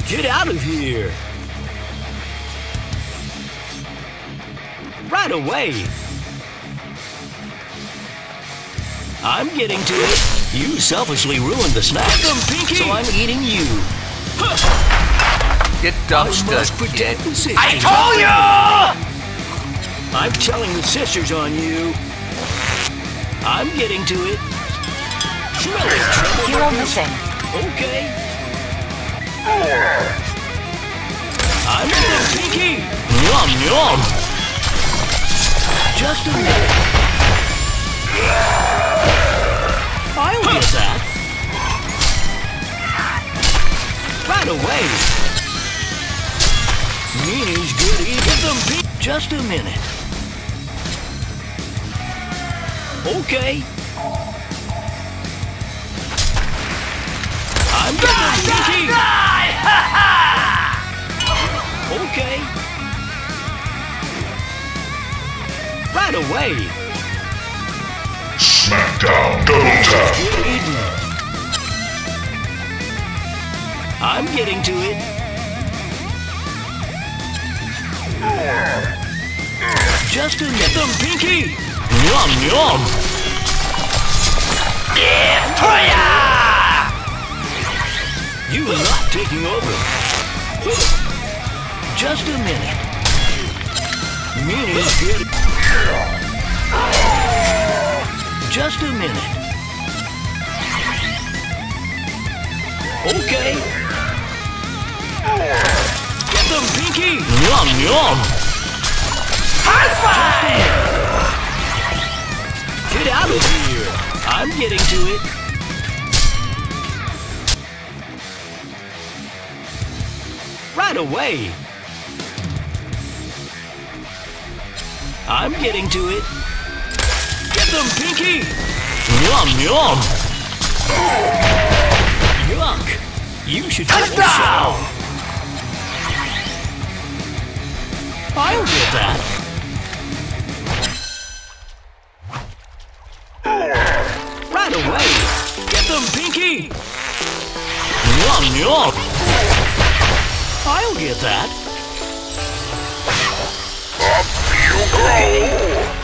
Get out of here! Right away! I'm getting to it! You selfishly ruined the snacks, so I'm eating you! Get dumpstered, kid. I told you! I'm telling the sisters on you! I'm getting to it! Smelly trouble! Hero missing. Okay! I'm getting Pinky! Yum yum! Just a minute! I'll get that! Right away! Meanie's good eating. Just a minute. Okay. I'm getting Pinky! Okay. Right away. Smackdown double tap. Good eating. I'm getting to it. Just to get them, Pinky! Yum, yum! You are not taking over. Just a minute. Meanie's good. Just a minute. Okay. Get them, Pinky! Yum, yum! High five! Get out of here! I'm getting to it. Right away! I'm getting to it. Get them, Pinky! Yum, yum! Yuck! You should take a shower. I'll get that. Right away! Get them, Pinky! Yum, yum! I'll get that. Up you go!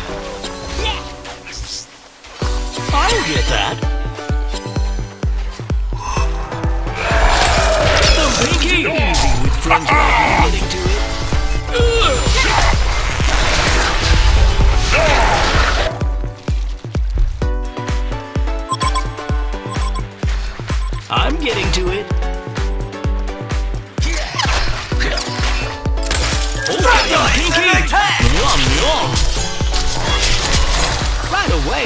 I'll get that. Get them, Pinky! Easy with friends like you getting to it. I'm getting to it. Okay, Pinky! Yum, yum! Right away!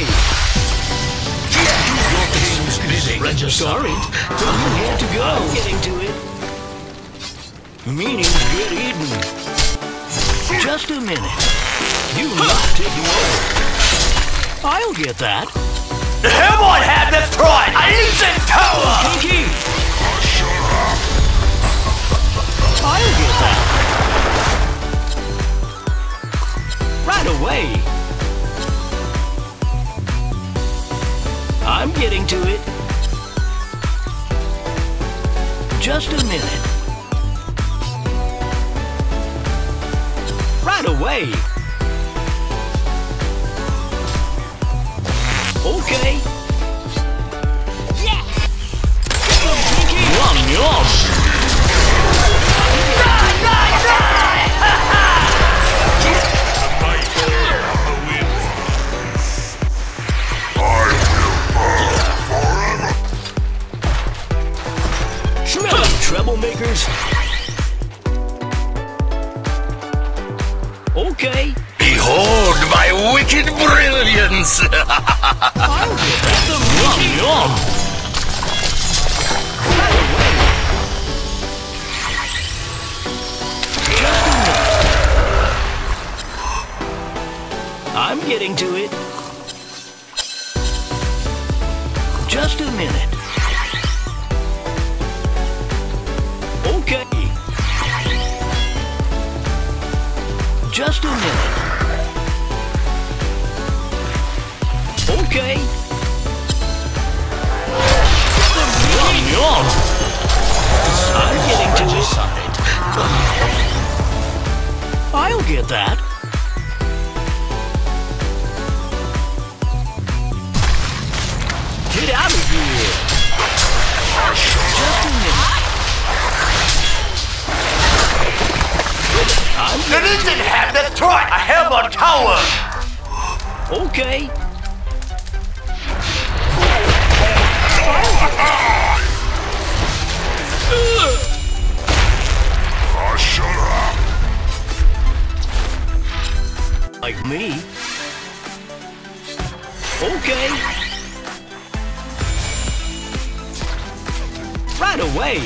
Sorry, but you had to go. I'm getting to it. Meaning's good eating. Just a minute. You not taking over. I'll get that. Who might have this pride? I need to tower! Pinky! I'll get that. Right away. I'm getting to it. Just a minute. Right away. Okay. Yeah. Yum, yum. Die, die, die! Smelly troublemakers. Okay. Behold my wicked brilliance! I'll get them. Yum, yum. Right away. Just a minute. I'm getting to it. Just a minute. Okay. Just a minute. Okay. Yum, yum. I'm getting to it. Just a minute. The Legion have destroyed a Hellborn tower! Okay. Shut up. Like me. Okay. Right away.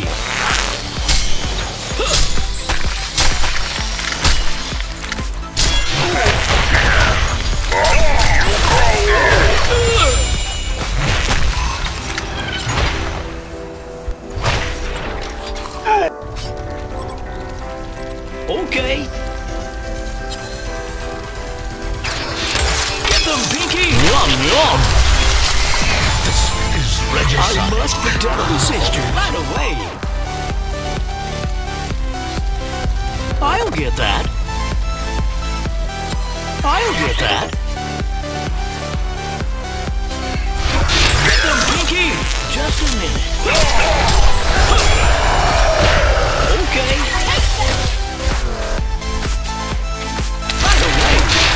Okay. Get them, Pinky! Yum, yum! This is regicide. I must protect the sister right away. I'll get that. I'll get that. Get them, Pinky! Just a minute. Okay. Right away.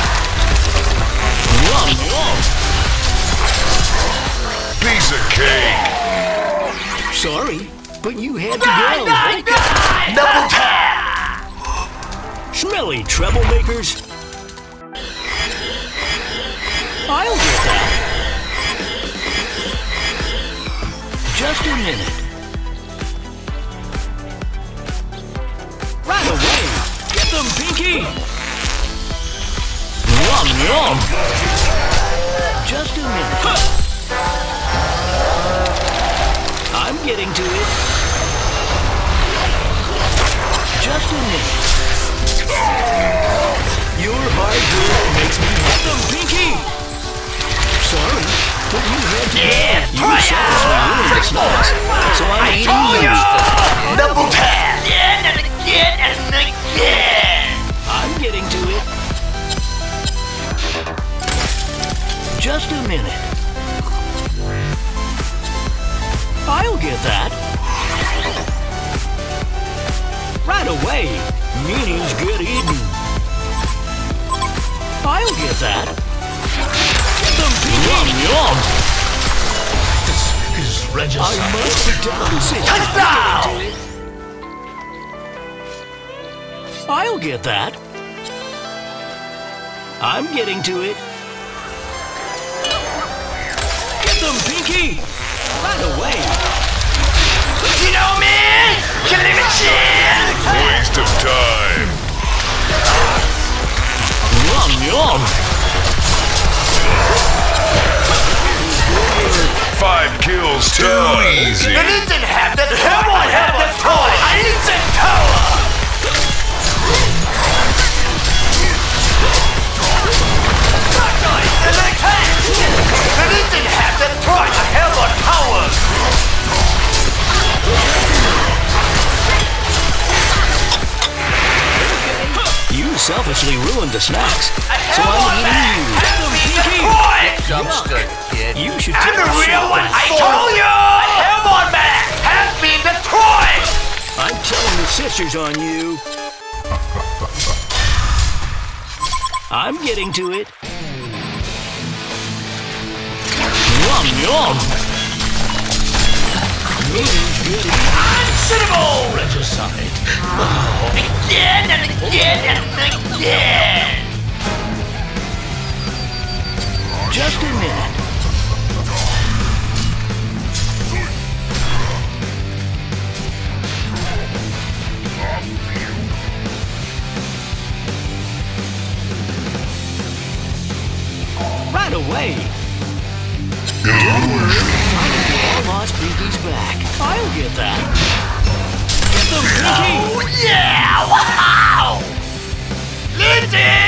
Yum, yum! Piece of cake. Sorry, but you had to go. Double tap! Smelly troublemakers. I'll get that. Just a minute. Right away. Get them, Pinky. Yum, yum! Just a minute. I'm getting to it. Just a minute. Your hard work makes me hit them, Pinky. Sorry, but you had to Yes, go. try You selfishly ruined the snacks, so I'm eating you. Double tap! Again and again and again! I'm getting to it. Just a minute. I'll get that. Right away. Meaning's good eating. I'll get that. Get them, Pinky. Yum, yum! This is I regicide. must protect the city. Touchdown! I'll get that. I'm getting to it. Get them, Pinky! Right away. You know me! Killing machine! Waste of time. Yum, yum! 5 kills too easy. The Legion have destroyed! The Hellborn have destroyed! A Legion tower! The Legion have destroyed a Hellborn tower! You selfishly ruined the snacks, A so I'm Hellborn eating man has been destroyed! Dumpster, kid. you. You should I'm take the a real shot. one! I told you! A Hellborn man has been destroyed! I'm telling the sisters on you. I'm getting to it. Yum, yum! Meaning's good. Unsittable! Regicide. Again and again and again! Just a minute. Right away. I lost Pinky's back. I'll get that. Get them, Pinky! Oh yeah! Wow! Legion!